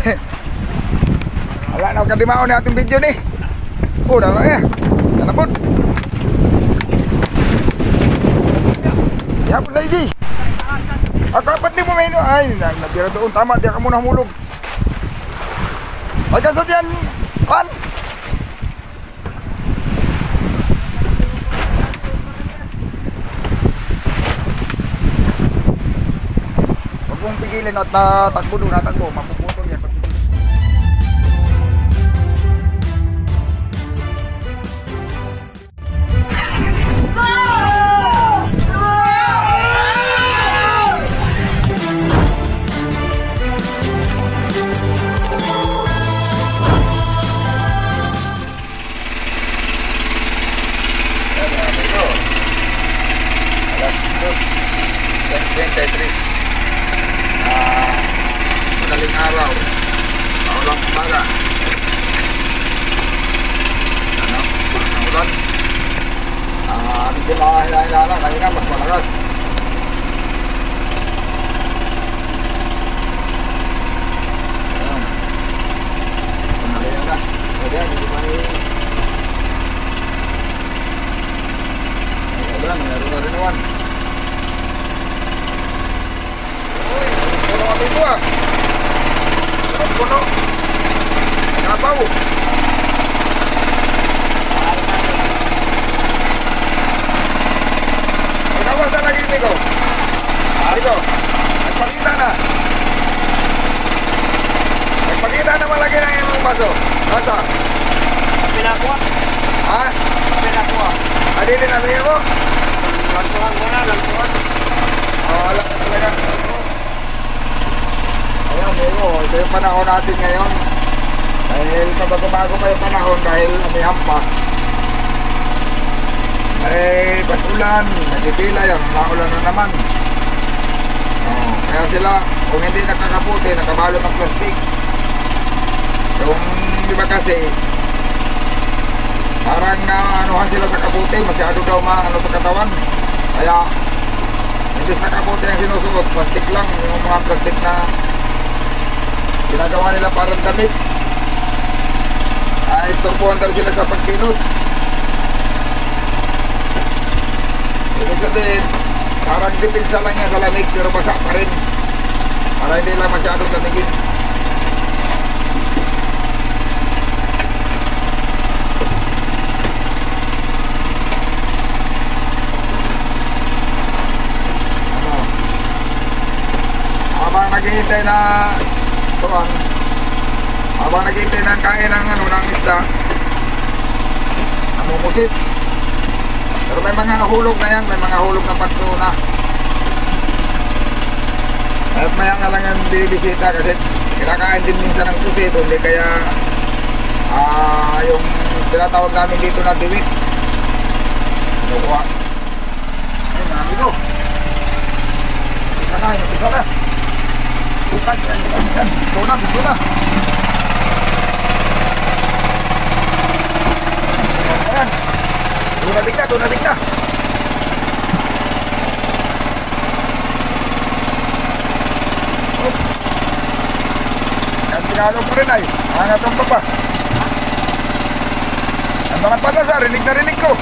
Wala na kadimao ni ating video ni. Oh, dala ya. Tanapod. Ya, pula lagi. Ako apat ni mo may ay, nabira doon tama di ka muna humulog. Ay kasod yan. Pan. Huwag mong pigilin at natakbo doon, natakbo, mapuputol yan. Madaling araw, paulang umaga. Ano, parang ulan. Hindi makahila-hilala, kanina mas malakas. Panalihan na. Pwede yan, hindi may... Ulan, meron na rin naman. Puno kami ito ah. Puno. Nabaw. Ikawas na lagi ito. Ito. Nagpakita na. Nagpakita naman lagi ng imong baso. Basa. Pinakuha. Ha? Pinakuha. Adili na niya mo? Lantuhan mo na, lantuhan. Wala ka talaga. Ayan, ito yung panahon natin ngayon. Dahil kabago-bago pa yung panahon dahil may hampa. Eh, pag-ulan, nagtitila yan, naulan na naman. Kaya sila, kung hindi nakakaputi, nakabalo ng plastic. Yung, di ba kasi, parang anuhan sila sa kaputi, masyado daw ano sa katawan. Kaya, hindi sa kaputi ang sinusuot, plastic lang, yung mga plastic na ginagawa nila parang damit. Istorpuhan daw sila sa pagkilos. Ibig sabihin, parang dipinsa lang yan sa lamig pero basa pa rin. Para hindi lang masyadong lamigin. Ano? Habang naghihintay na tuwan, habang naghihintay ng kain ng isda, namumusit. Pero may mga hulog na yan, may mga hulog na pagtuna. At maya nga lang yan bibisita kasi kinakain din minsan ng pusit, hindi kaya yung tinatawag namin dito na diwit. Nakuha. Ay, marami ko. Isa na, isa na. Bukan, yan. Ito na, ito na. Ayan. Tunabig na, tunabig na. Yan, tinalog ko rin ay. Angatong pa pa. Ang mga patas, rinig na rinig ko.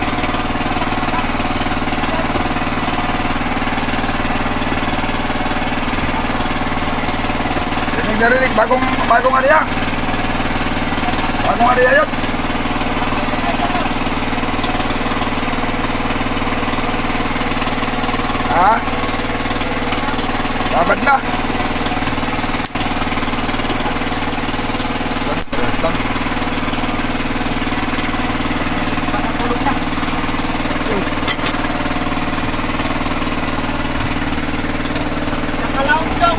Rinig na rinig, bagong ano yan. Bagong ano yan yun. Ha? Babad na. Lang. Pakatulog na. Nakalaong dong.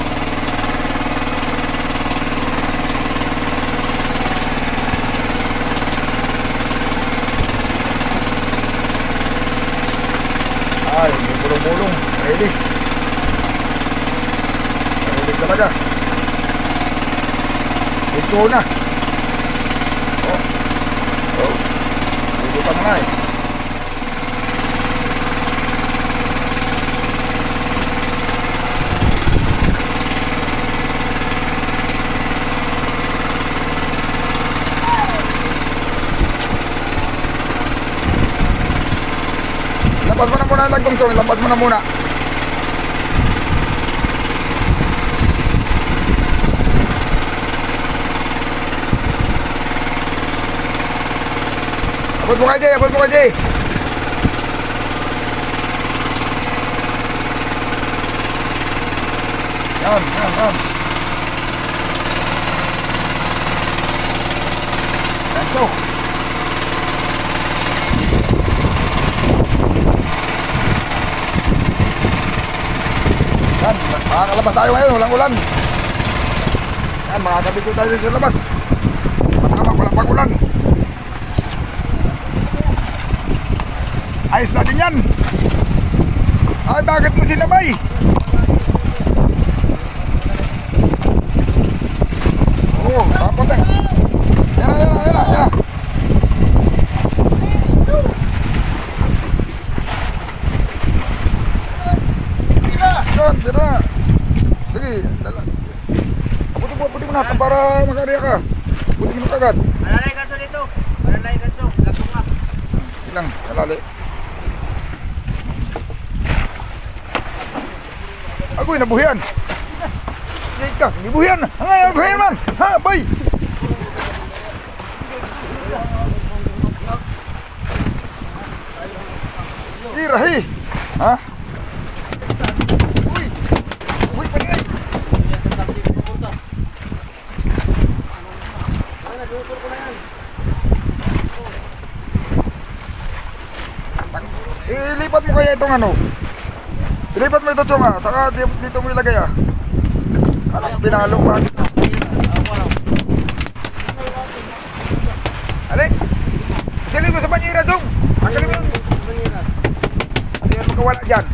Ay, may bulong-bulong. Release. Release talaga. Ito na. Oh. Ito pa na eh. lagong song, lampas mo na muna. Abot mo kay Jay, abot mo kay Jay. Yan. Ganto. Yan, makakalabas tayo ngayon, walang ulan. Yan, makakabit tayo dito sa labas. Matama, walang pag-ulan. Ayos natin yan. Ay, bakit mo sinabay? Oo, tapos eh. Yan na. Yan, tira na. Sige, dala. Puti mo na para mag-area ka. Puti mo na kagad. Alalay ganso dito. Alalay ganso. Lakong nga. Ilang, alalay. Agoy, nabuhian. Sige ka, nabuhian. Hangay, nabuhian man. Ha, bay. Irahi. Ha? Uy, paningay. Ilipat mo kaya itong ano. Ilipat mo ito, Chong, ha? Saka dito mo ilagay, ha? Alam, pinalo pa. Alin? Silip mo sa banyera, Chong. Tanggalin mo yun. Hindi yan magkawala dyan.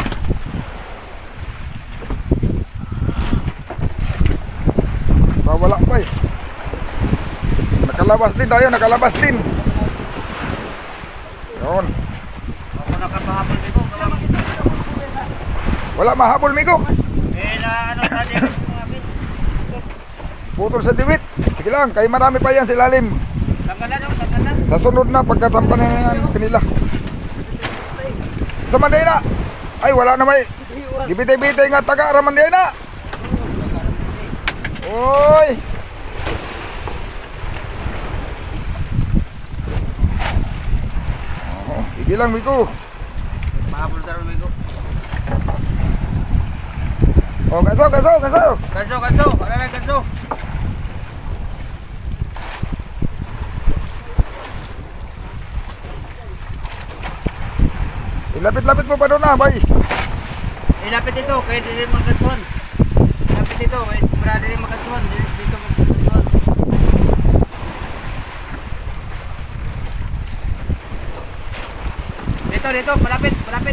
Wala pa eh. Nakalabas din tayo, nakalabas din. Yun. Wala mahabol, Migo. Putol sa diwit. Sige lang, kay marami pa yan sa ilalim. Sa sunod na, pagkatampan na yan kanila. Sa Mandela. Ay, wala na may. Dibitay-bitay nga taga ra Mandela. Oy. Oh, sige lang, Migo. Mahabol tayo, Migo. Oh, ganso. Ganso. Alalay ganso. Ilapit-lapit mo pa doon na, bay. Ilapit ito, kaya dili magkatsuhan. Ilapit ito, kaya para dili magkatsuhan. Dito magkatsuhan. Dito, malapit.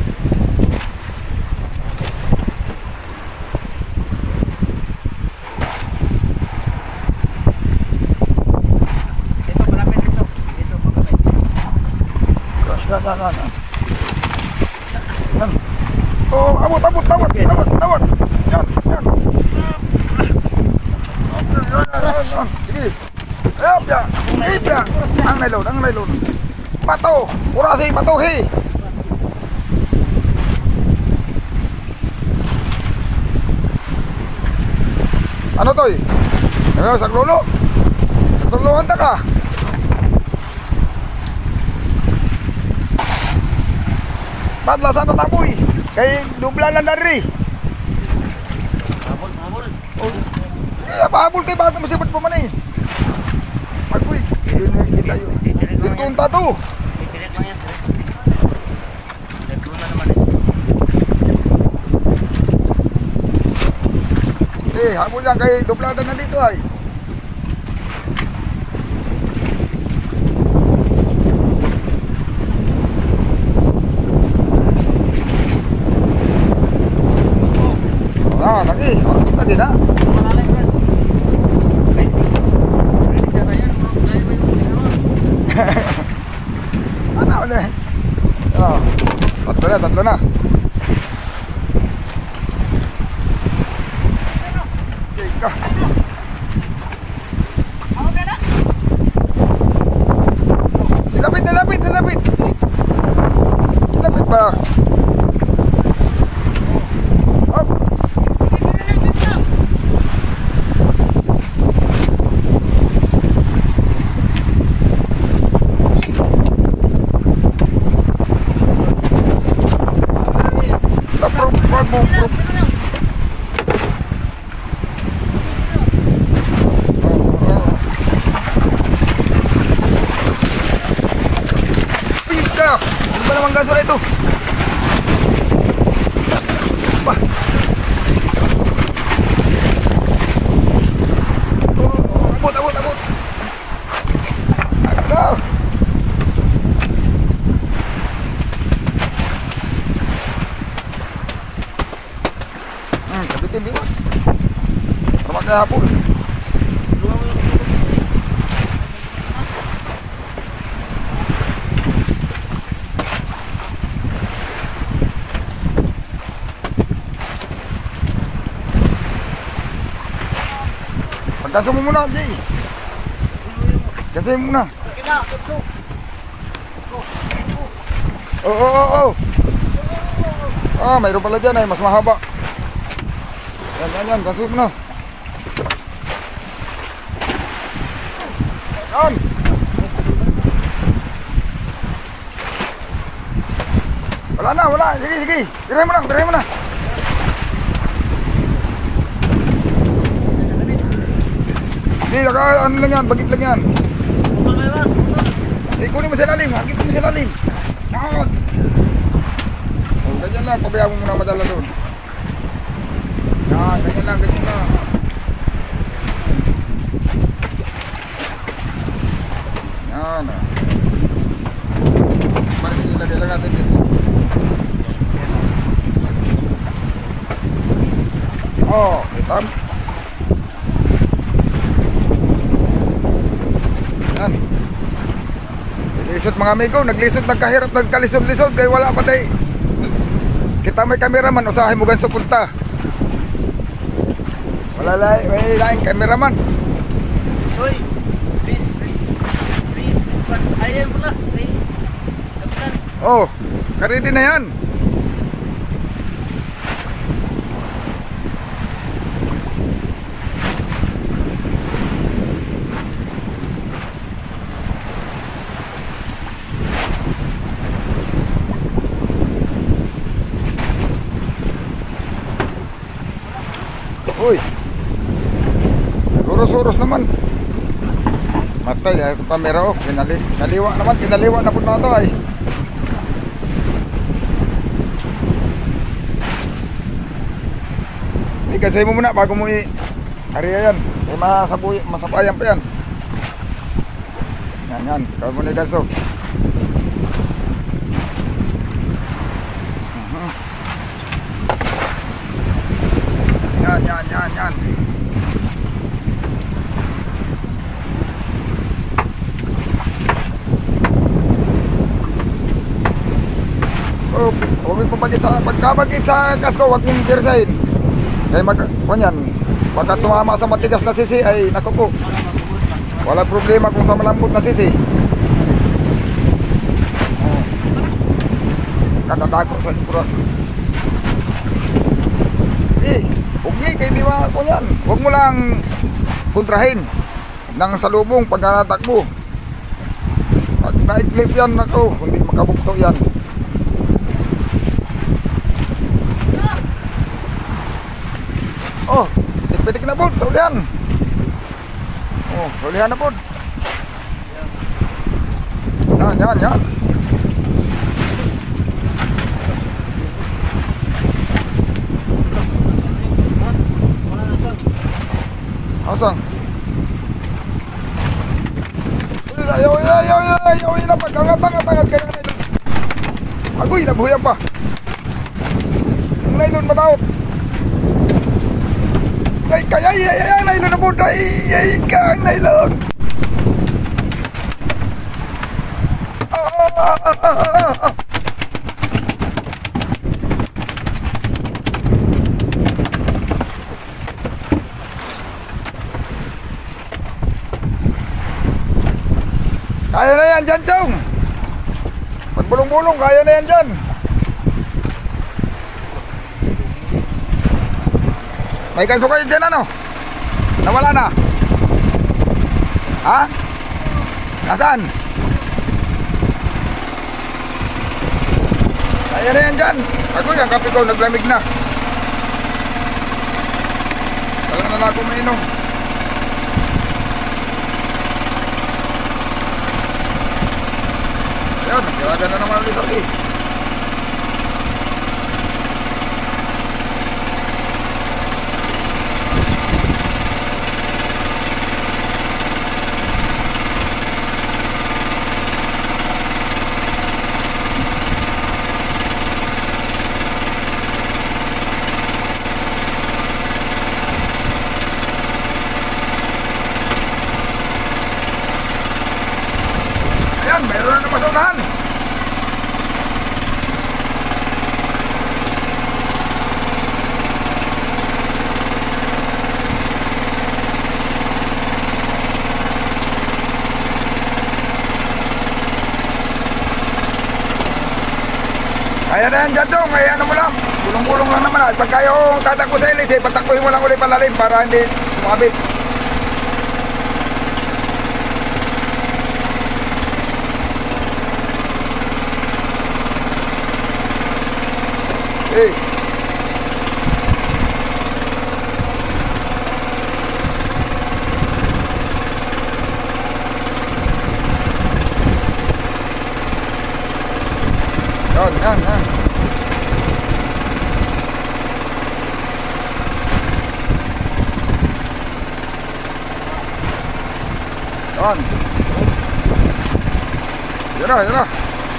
Dito, malapit dito. Dito, magkabay. Yan. Yan. Oh, abot. Yan. Sige. Ipya. Ang nailon. Pato. Urasi, patuhi. Ano to eh? Saklolo. Saklolohan ta ka. Patlasan na taboy. Kay dubla lang dari. Habol. Pahabol kay bago masipot pa man eh. Agoy, kita yun. Ditunta to. Tirit lang yan. Naglunan naman eh. Habol yan kay dublada na dito ay. Lagi na. Ano ulit? Oh, tatlo na. Ika. Dilapit. Dilapit ba? ganso na ito. Bah. Oh, abot. Agaw. Kapitin di bos. Selamat hapon. Gaso mo muna, Jay. Gaso mo muna. Oh. Ah, mayroon pala dyan ay mas mahaba. Yan, gaso mo na. Yan. Wala. Sige. Birahin mo na. Hindi, ano lang yan, bagit lang yan. Kunin mo sa lalim, hagit mo sa lalim. Yan. Oh, ganyan lang, pabayaan mo muna madala doon. Yan, ganyan lang. Yan. Balik ilagay lang natin dito. Oh, itam. Yan. Lisod mga amigo, naglisod, nagkahirap, nagkalisod-lisod, kaya wala pa tayo. Kita may cameraman, usahin mo ganso punta. Wala laing cameraman. Hoy, please response. Ayan mo na, Kapitan. Oh, karidi na yan. Uy, urus naman. Matay, ito kamera off. Kinaliwa na po na ito ay. Ikasay mo muna bago mo i-area yan. Masapayan pa yan. Yan, kaya mo na igaso. Yan. Oh, huwag mo pagkabagit sa kasko, huwag mong tirsahin. Kaya pagka tumama sa matigas na sisi ay nakuko. Wala problema kung sa malambot na sisi. Oh. Kadadago sa puras. Kaya di ba ako yan, huwag mo lang kontrahin ng salubong pag natakbo. Pag na-clip yan ako, hindi makabukto yan. Oh, pitik na po, saulihan. Oh, saulihan na po. Yan. Asang? Ayaw na pagkangat-angat kaya nylon. Agoy, nabuhayan pa. Ang nylon mataot. Ay, nylon na po. Ay, ang nylon. Kaya na yan dyan, Chong. Magbulong-bulong, kaya na yan dyan. May kanso kayo dyan, ano? Nawala na? Ha? Nasaan? Kaya na yan dyan. Ako yan, kape ko, naglamig na. Talang na ako mainom. Ayun, nagkiraga na naman ulit. ano pa sa unahan? Ayan na yan dyan dong, ay ano mo lang, bulong-bulong lang naman. Pagka yung tatakbo sa ilis, patakbuhin mo lang ulit palalim para hindi sumabit. Okay. Yan. Yan na.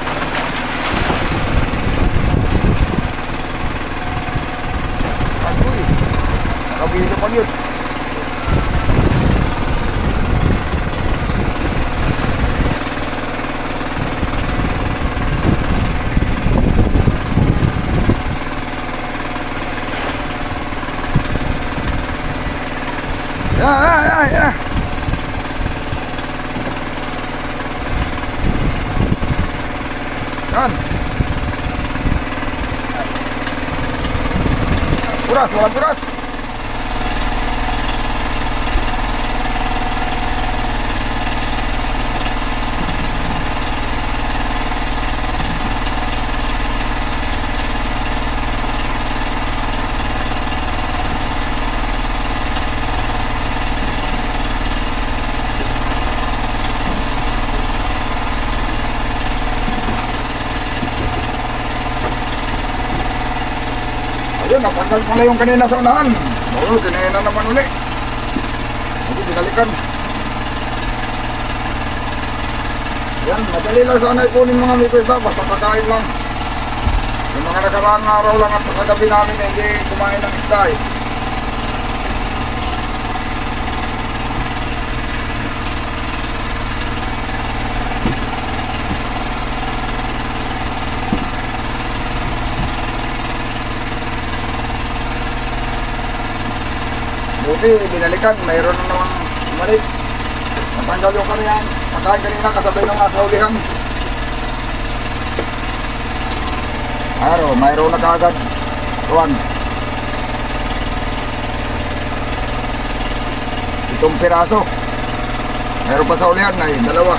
Agoy. Nakabilo pa yun. Yan. Yan. Puras, wala puras. Ayun, napanggal pala yung kanina sa unahan. Oo, kanina naman uli. Hindi, binalikan. Yan, madali lang sana ikunin mga mikwesa, basta pagkain lang. Yung mga nakaraang araw lang at kagabi namin hindi kumain ng isda eh. Buti, binalikan, mayroon na naman umalik. Natanggal yung kaniyan. Pagkain kanina kasabay ng mga kaulihan. Mayroon na kaagad. Tuwan. Itong piraso. Mayroon pa sa ulihan na dalawa.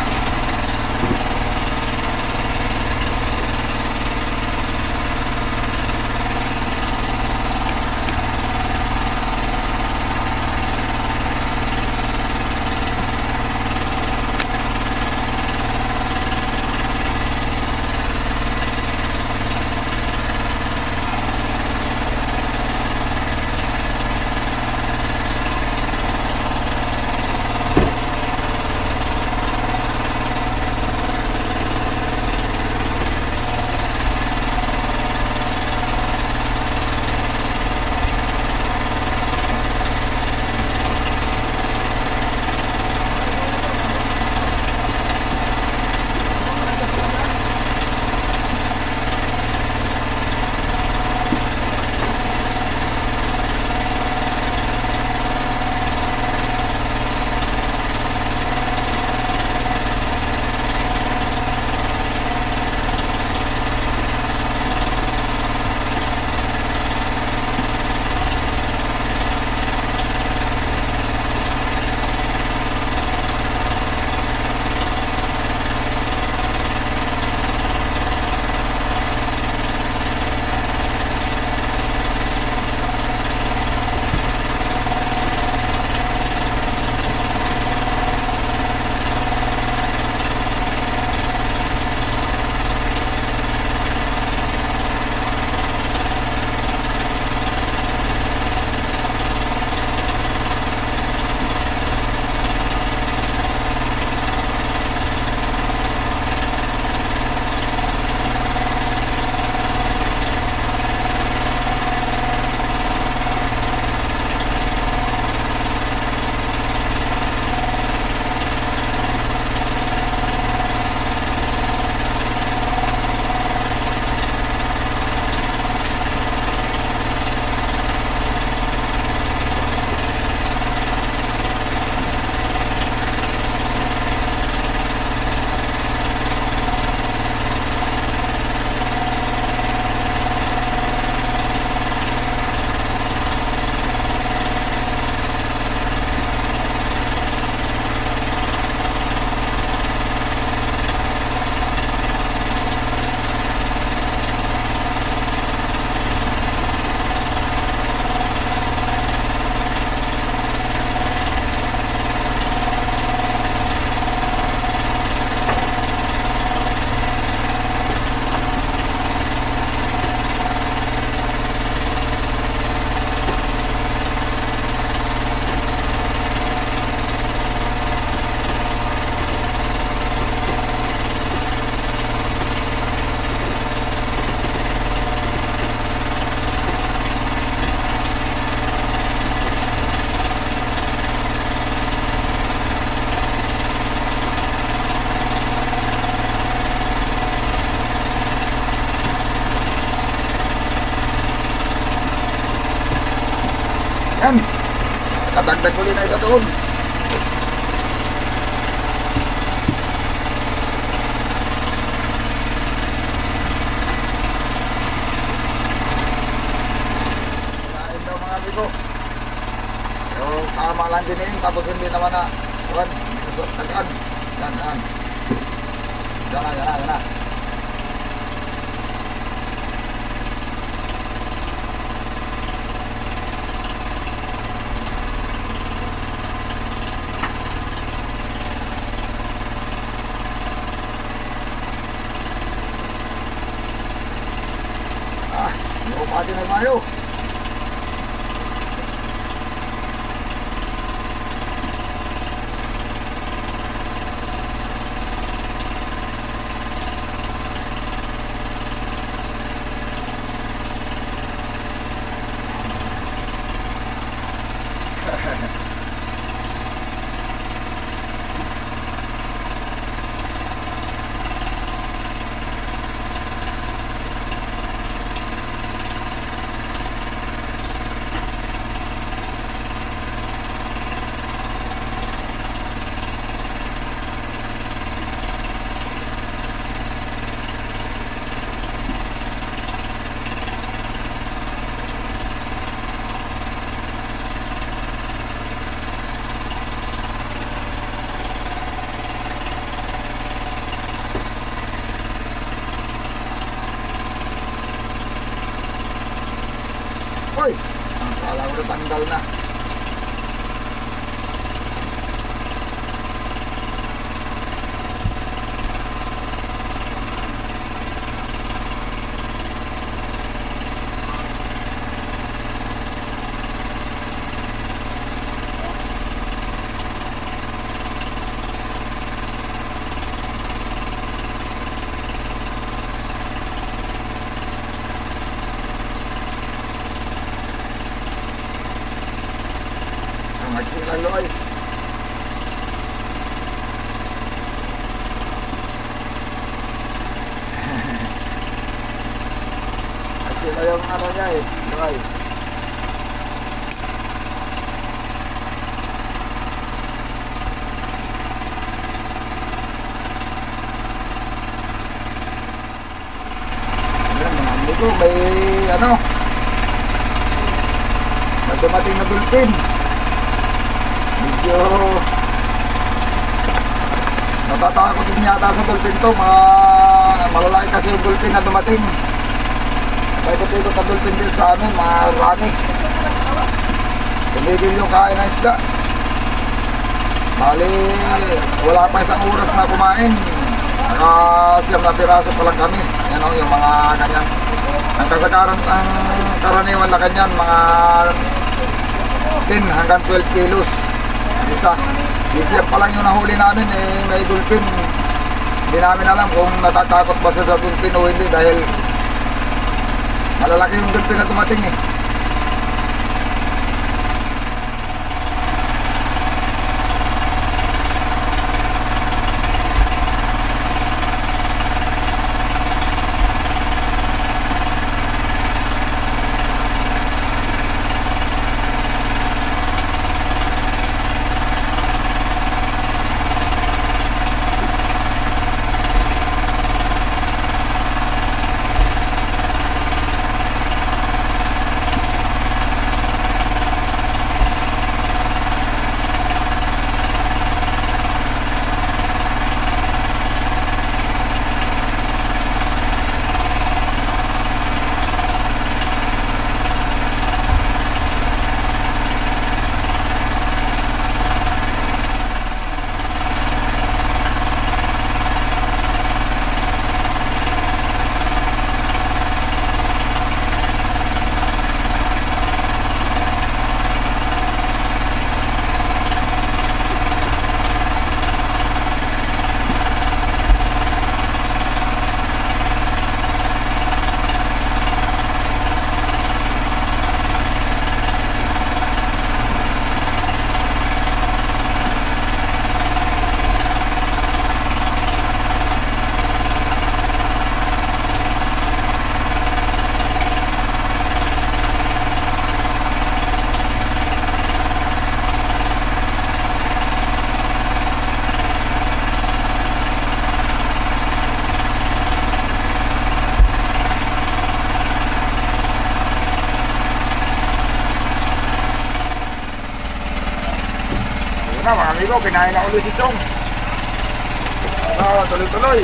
Kadagdag ko na isa doon. Kain daw mga amigo. Pero tama lang din eh, tapos hindi naman na kuwan, tagaan. Yan. Yan na. Pati na tayo. Hoy, ang kala ko tanggal na. Magsilaloy. Magsila yung ano niya eh, loy. Ayan, mga amigo, may ano, may dumating na dolphin. Medyo natatakot din yata sa dolphin to, malalaki kasi yung dolphin na dumating. Paikot-ikot na dolphin din sa amin, mga rani. Tumigil yung kain ng isda. Bali, wala pa isang oras na kumain. Siyam na piraso pa lang kami. Yan o, yung mga ganyan. Ang karaniwan na ganyan, mga 10 hanggang 12 kilos. Isa. Isip pa lang yung nahuli namin may dolphin. Hindi namin alam kung natatakot ba sa dolphin o hindi dahil malalaki yung dolphin na dumating eh. na mga amigo, kinain na ulit si Chong. Tuloy-tuloy.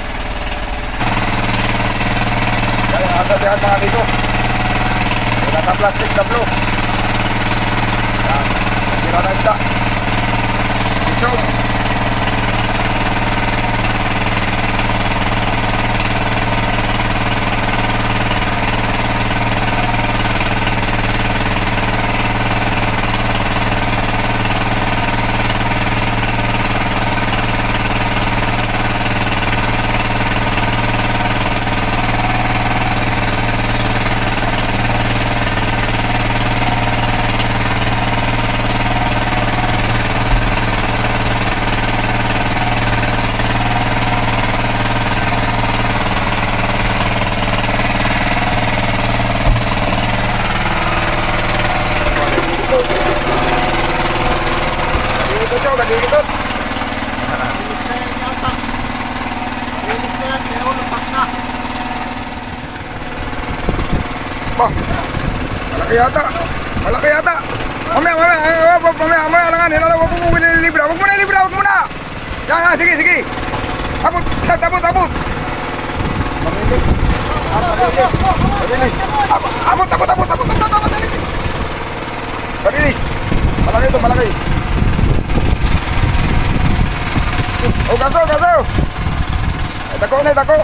Kaya nakasabihan mga amigo. Naka-plastic na blue. Yan, nagkira na isda. Si Chong. Nag-iikot. Linis na yan yata. Linis na yan, pero lupak na. Bah, malaki yata. Malaki yata. Mamaya, alangan. Huwag mo nililibra. Huwag mo na. Yan, sige. Abot. Mabilis. Mabilis. Malaki. Oh, gaso. Ay, dako.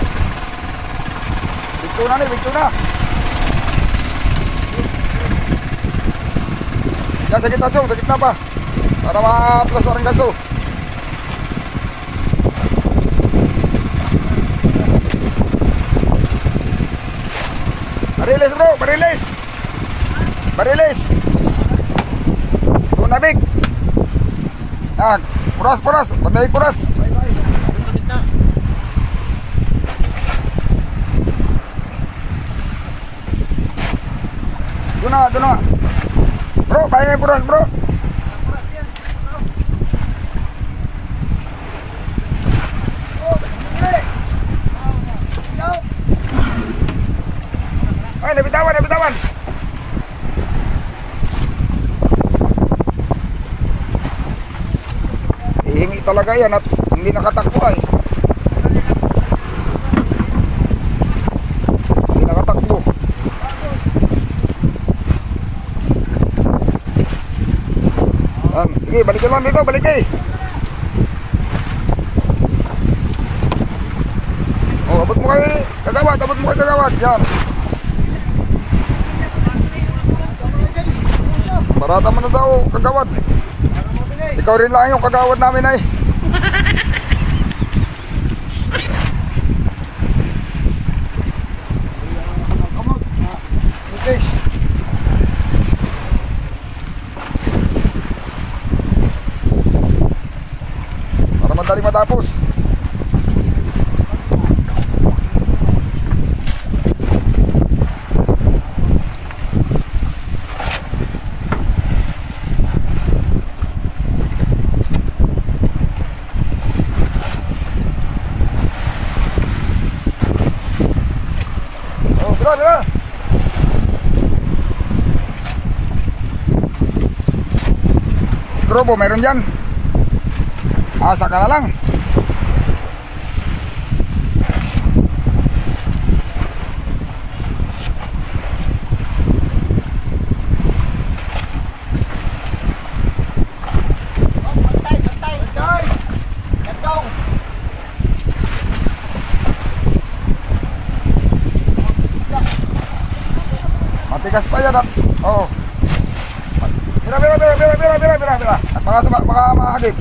Bigto na. Yan, sa gitna pa. Para ma-plus ang gaso. Barilis bro, barilis. Tunabig. Yan, puras. Bandai puras. Duna. Bro, bayangin puras bro. Ay, nabitawan. Hihingi talaga yan at hindi nakatakbo ay. Hindi nakatakbo. Sige, balikin lang dito, Oh, abot mo kay kagawad, yan. Barata mo na daw, kagawad. Ikaw rin lang yung kagawad namin ay. Para madaling matapos. Tara. Skrobo, meron dyan. Asa ka na lang. Bantay. Let's go. Matigas pa yan at oh. Mira. At mga mahagip.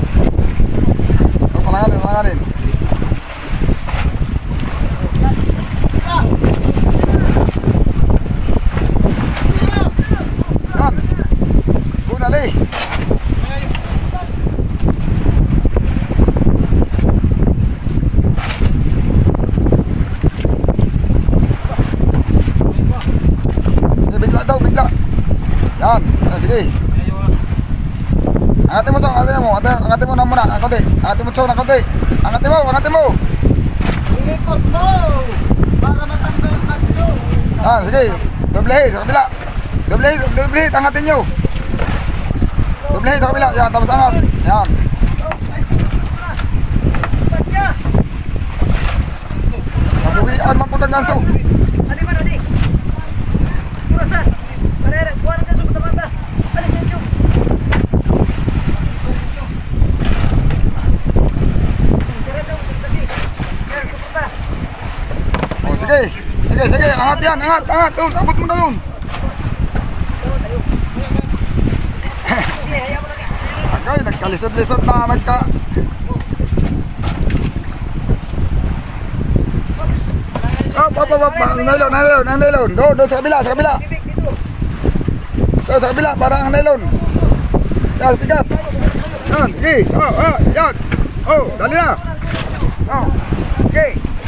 Langanin. sige. Angatin mo to, angatin mo. Angatin mo na muna, ang konti. Angatin mo to, ng konti. Angatin mo, angatin mo. Ikot mo! Para matanggal ang bagyo. Ah, sige. Doble hit sa kabila. Doble hit, angatin nyo. Doble hit sa kabila. Yan, tapos angat. Yan. Mabuhian, mamputang ganso. Ani man, ani? Kurasan. Kanera, kuha na ganso mata-mata. Alis sa inyo. Kira daw, tadi. Kira, suporta. Oh, sige. Sige, angat yan, angat. Doon, abot mo na doon. Sige, hayaan mo na nga. Agay, nagkalisod-lisod na, Nylon. Doon sa kabila. Bibig dito. Doon sa kabila, parang ang nylon. Yan, tigas. Yan, sige. Yan. Dali na. Sige.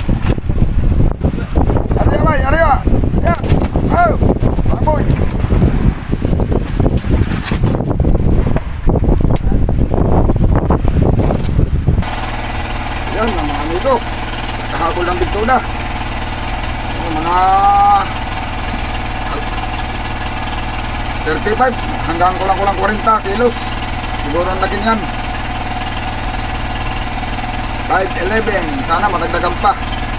Arriba. Yan. Samboy. Yan, ang mga amigo. Nakahabol ng bigto na. Mga 35 hanggang kulang-kulang 40 kilos siguro ang laging yan. 5'11", sana matagdagan pa.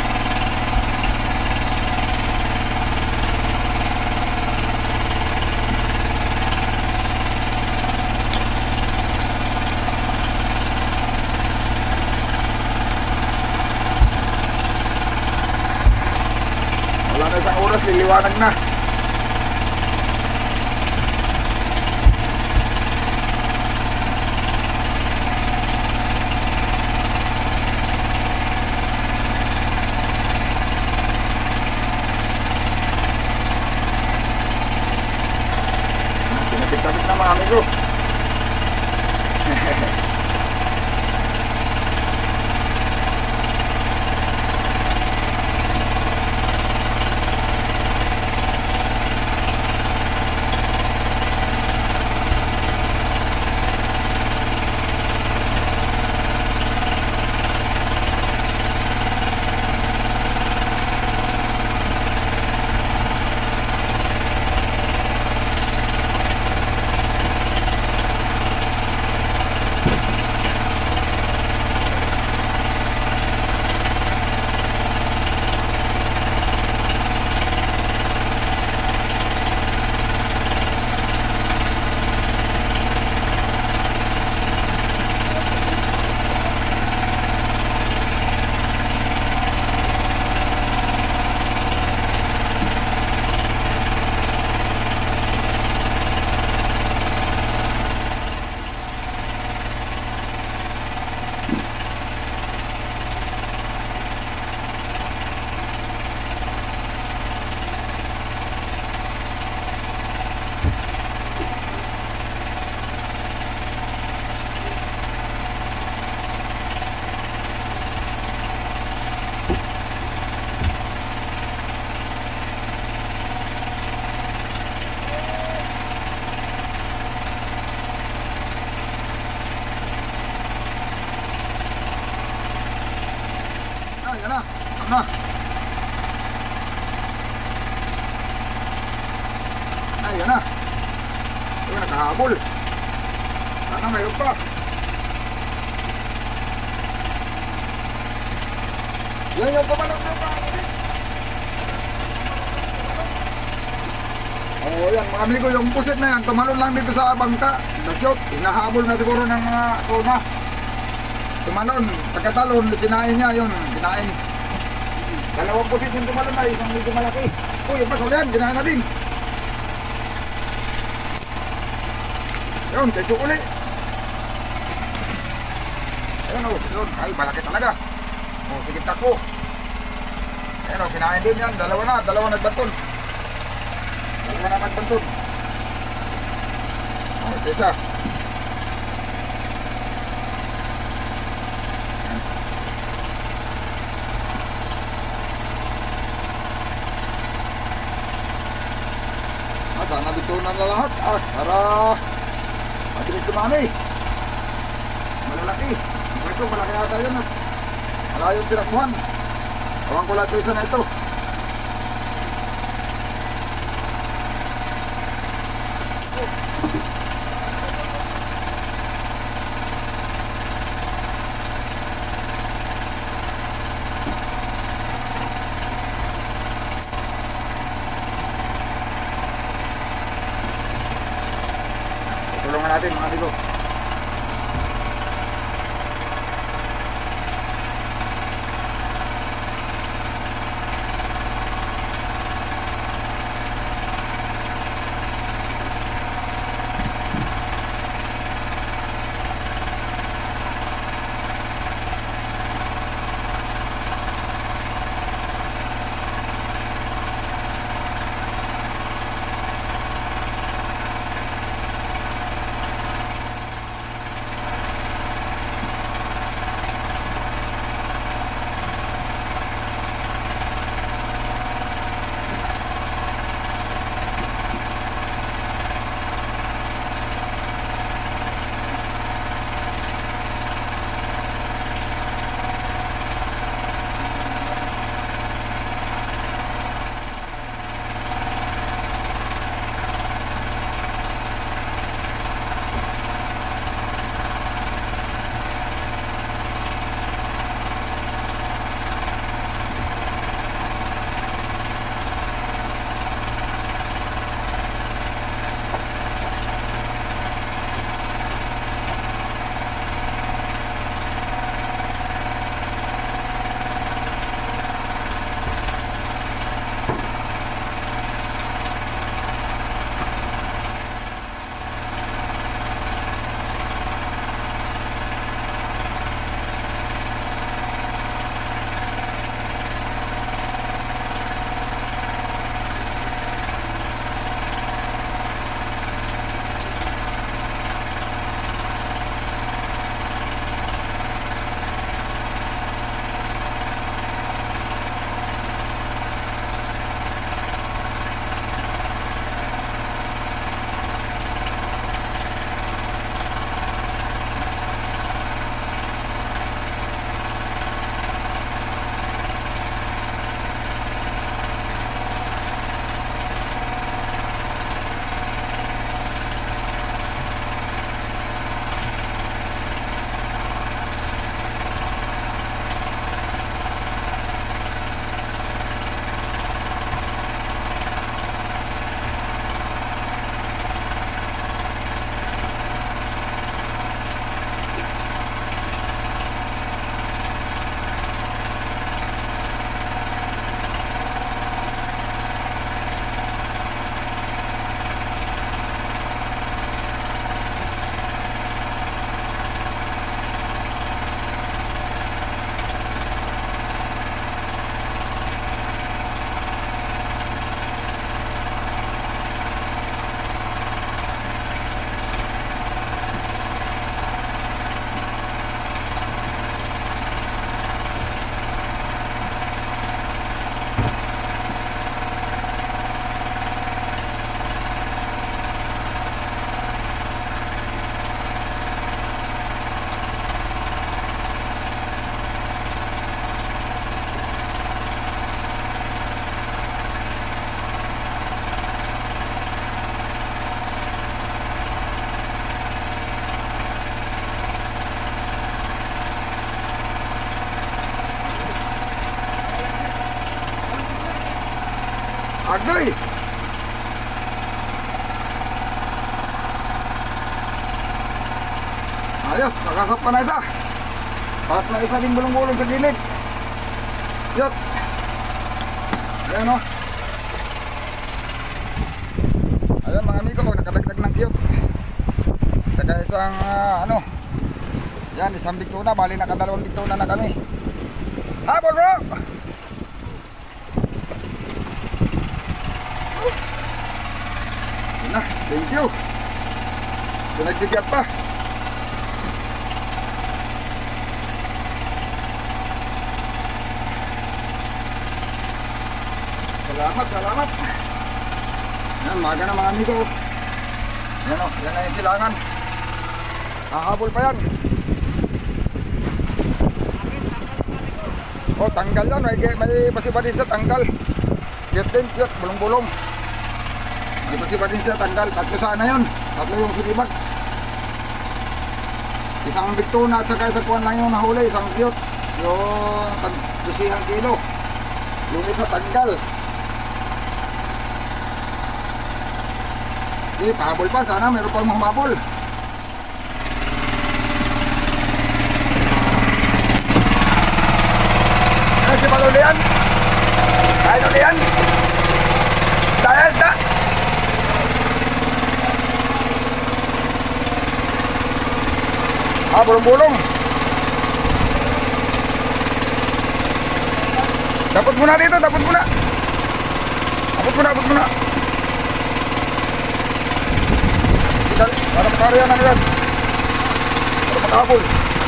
Wala na isang oras, liliwanag na. Pinapit-tapit na mga amigo. Yan na. Stop na. Yan na. Ito nakahabol. Sana mayroon pa. Yan yung pumalong na pa. Yan mga amigo, yung pusit na yan, tumalon lang dito sa bangka. Dasyot, hinahabol na siguro ng mga tuna. Tumalon, pagkatalon, kinain niya yun, kinain. Dalawang pusit yung tumalon na, isang medyo malaki. Yung pasol yan, kinain natin. Yun, ketchup uli. Yun, ay, malaki talaga. Sige tako. Ayun, kinain din yan, dalawa nagbantol. Dalawa na nagbantol. Ito isa. Sana dito bitunan na lahat. Para mabilis dumami. Malalaki. Ito, malaki ata yun at malayong tinakbuhan. Awang ko lahat yung isa na ito. Tulungan natin mga amigo. Agoy! Ayos, nakasap pa na isa. Pas na isa din bulong-bulong sa gilid. Yuk. Ayan o. Ayan mga amigo, nakadagdag ng cute. Saka isang yan, isang bituna. Bali nakadalawang bituna na kami. Habol bro! Nah, thank you. Pinagbigyat pa. Salamat, salamat. Yan, maga na mga amigo. Yan o, yan na yung silangan. Hahabol pa yan. Oh, tanggal yan. May pasibadis sa tanggal. Cute din, cute. Bulong-bulong. May pasibadis sa tanggal. Tatlo sana yun. Tatlo yung sulimat. Isang biktuna at saka isa kuwan lang yung nahuli. Isang cute. Yung 200 kilo. Yung isa tanggal. Okay, pahabol pa. Sana meron pang humabol. Si Palulian. Kahit ulian. Dahil isda. Bulong-bulong. Dapat muna dito, dapat muna. Dapat muna. Para makarya na agad. Para makahabol.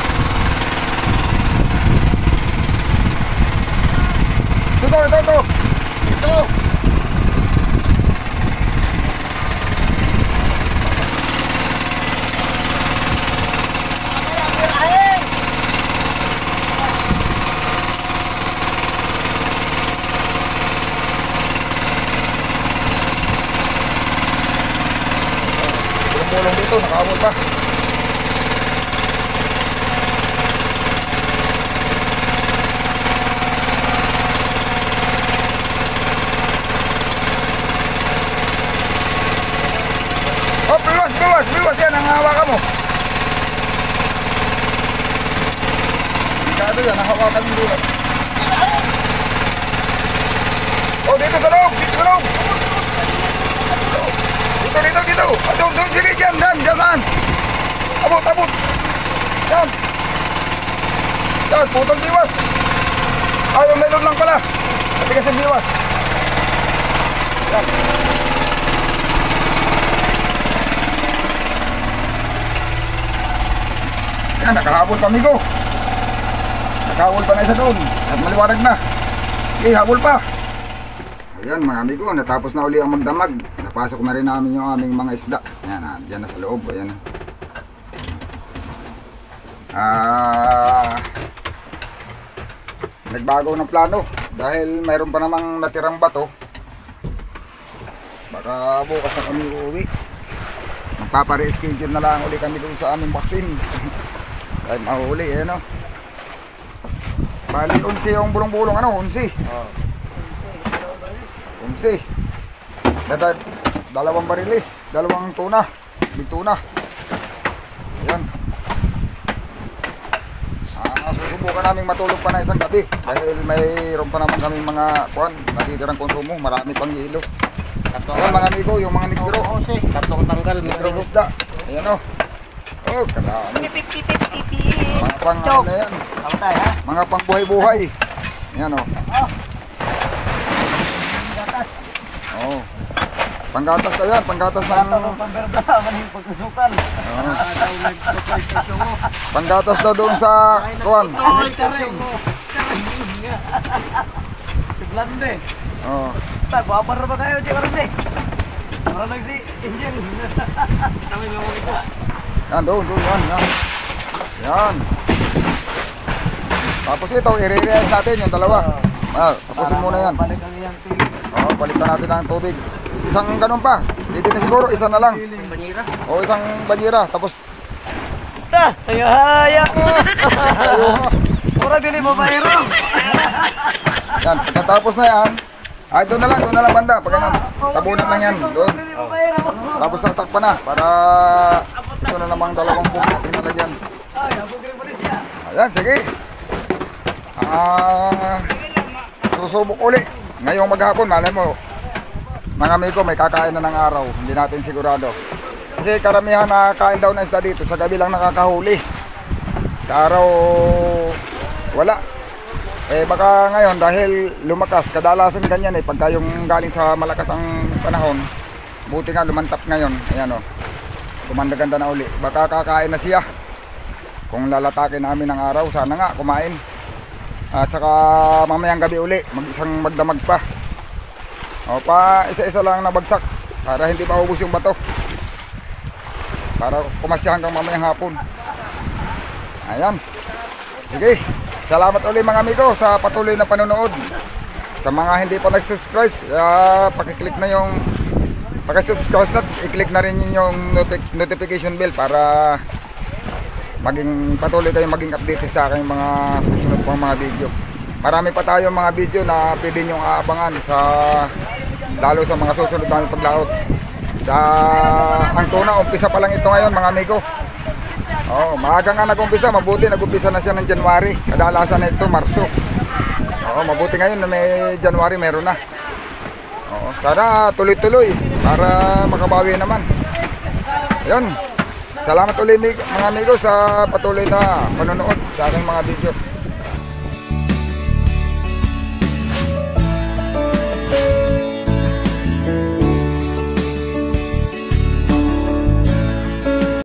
Ito. Bulong dito, nakaabot pa. Oh, biwas yan ang hawakan mo. Masyado yan ang hawakan mo dito. Oh, dito sa loob. Dito. Doon, sige, dyan, saan? Abot. Yan, putol biwas. Yung nailon lang pala. Matigas yung biwas. Yan. Yan, nakahabol pa, amigo. Nakahabol pa na isa doon. At maliwanag na. Okay, habol pa. Ayan mga amigo, natapos na uli ang magdamag. Napasok na rin namin yung aming mga isda. Ayan, dyan na sa loob. Ayan. Nagbago ng plano. Dahil mayroon pa namang natirang bato. Baka bukas na kami uuwi. Magpapare-schedule na lang uli kami doon sa aming vaccine. Kahit mahuli, ayan o. Bali, 11 yung bulong-bulong, 11. 11. Dalawang barilis, dalawang tuna, big tuna. Ayan. Susubukan namin matulog pa na isang gabi dahil mayroon pa naman kami mga natitirang konsumo, marami pang hilo. Ayan mga amigo, yung mga negro. Tatlong tanggal, Negrong isda. Ayan o. Oh, karami. Mga pang ano na yan. Mga pang buhay-buhay. Ayan o. Oh. Panggatas daw yan, panggatas ng panggatas daw doon sa kuwan. Seblande. Oh. Babar ba kayo, Jekarde? Para nagsi engine. Kami mo ito. Yan doon, yan. Yan. Tapos ito, i-re-realize natin yung dalawa. Tapusin muna yan. Oh, balikan natin ang tubig. Isang ganun pa. Hindi na siguro, isa na lang. O isang banyera. Tapos Haya. Ora dili mo bayro. yan, pagkatapos na yan, doon na lang banda. Pag ganun, tabunan lang yan. Doon. Tapos takpan na para ito na namang dalawang buong natin nalagyan. Ayan, sige. Susubok uli. Ngayong maghapon, malay mo, mga amigo, may kakain na ng araw. Hindi natin sigurado. Kasi karamihan nakakain daw na isda dito. Sa gabi lang nakakahuli. Sa araw, wala. Baka ngayon, dahil lumakas, kadalasan ganyan pagka yung galing sa malakas ang panahon, buti nga lumantap ngayon. Ayan o. Kumandaganda na uli. Baka kakain na siya. Kung lalatakin namin ng araw, sana nga kumain. At saka mamayang gabi uli, isang magdamag pa. O pa isa-isa lang nabagsak. para hindi maubos yung bato. Para kumasya hanggang mamayang hapon. Ayan. Sige. Salamat ulit mga amigo sa patuloy na panonood. Sa mga hindi pa nag-subscribe, pakiclick na yung paki-subscribe na, i-click na rin yung notification bell para maging patuloy kayong maging update sa aking mga susunod pang mga video. Marami pa tayong mga video na pwede nyong aabangan sa lalo sa mga susunod namin paglaot. Sa ang tuna, umpisa pa lang ito ngayon mga amigo. Oh, maaga nga nag-umpisa, mabuti nag-umpisa na siya ng January. Kadalasan na ito Marso. Oh, mabuti ngayon na may January meron na. Oh, sana tuloy-tuloy para makabawi naman. Ayun. Salamat ulit mga amigo sa patuloy na panonood sa aking mga video.